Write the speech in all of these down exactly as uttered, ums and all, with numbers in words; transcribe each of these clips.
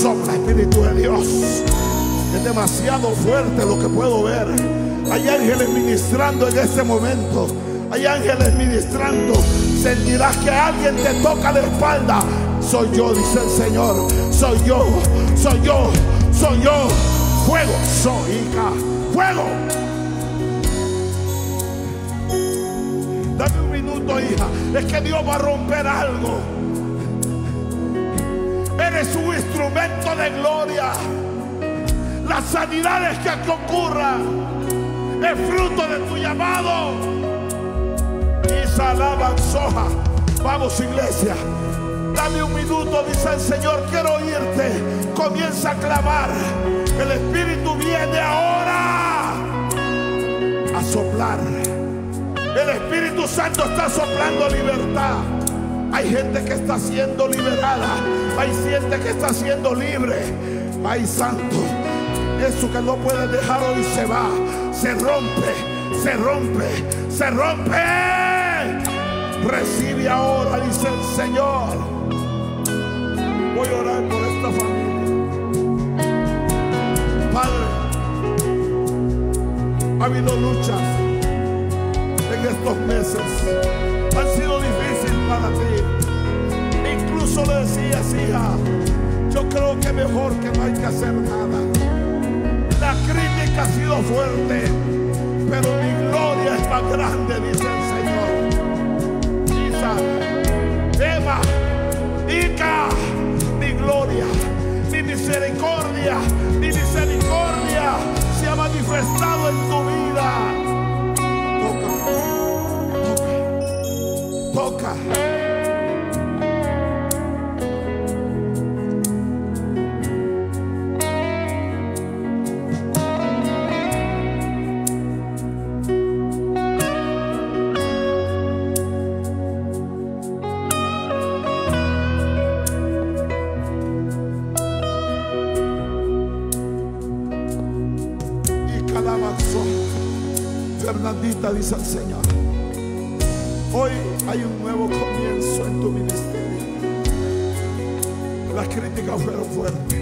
Sopla, Espíritu de Dios. Es demasiado fuerte lo que puedo ver. Hay ángeles ministrando en este momento. Hay ángeles ministrando. Sentirás que alguien te toca la espalda. Soy yo, dice el Señor. Soy yo, soy yo, soy yo. Fuego, soy hija. Fuego. Dame un minuto, hija. Es que Dios va a romper algo. Eres un instrumento de gloria. Las sanidades que aquí ocurran es fruto de tu llamado. Y salaban soja. Vamos, iglesia. Dame un minuto, dice el Señor. Quiero oírte. Comienza a clamar. El Espíritu viene ahora a soplar. El Espíritu Santo está soplando libertad. Hay gente que está siendo liberada. Hay gente que está siendo libre. Ay, santo. Eso que no puedes dejar hoy se va. Se rompe, se rompe, se rompe. Recibe ahora, dice el Señor. Voy a orar por esta familia. Padre, ha habido luchas en estos meses. Han sido difíciles para ti. Incluso le decías, hija, yo creo que mejor que no hay que hacer nada. La crítica ha sido fuerte, pero mi gloria es más grande, dice el Señor. Isa, Eva, Ica, mi gloria, mi misericordia, mi misericordia se ha manifestado en tu vida. Toca, toca, toca. Fernandita, dice el Señor, hoy hay un nuevo comienzo en tu ministerio. Las críticas fueron fuertes,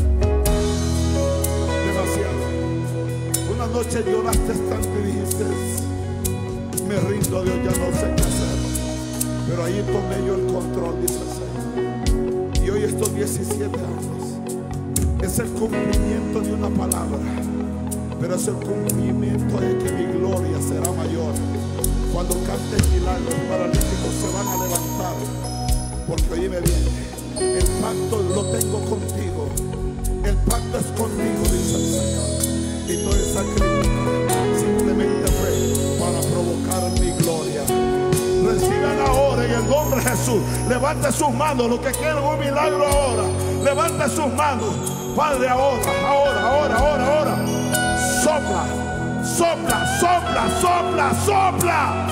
demasiado. Una noche lloraste tanto y dijiste, me rindo, Dios, ya no sé qué hacer. Pero ahí tomé yo el control, dice el Señor. Y hoy estos diecisiete años es el cumplimiento de una palabra, pero es el cumplimiento de que mi gloria será mayor. Cuando cantes milagros, paralíticos se van a levantar. Porque oíme bien, el pacto lo tengo contigo. El pacto es conmigo, dice el Señor. Y toda esa crítica simplemente fue para provocar mi gloria. Reciban ahora en el nombre de Jesús. Levante sus manos, los que quieren un milagro ahora. Levante sus manos. Padre, ahora, ahora, ahora, ahora, ahora. Sopla, sopla, sopla, sopla, sopla,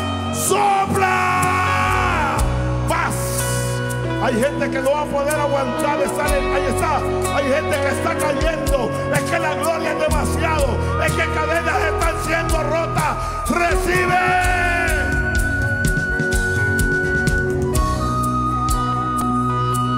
sopla. Paz. Hay gente que no va a poder aguantar estar en, ahí está. Hay gente que está cayendo. Es que la gloria es demasiado. Es que cadenas están siendo rotas. Recibe.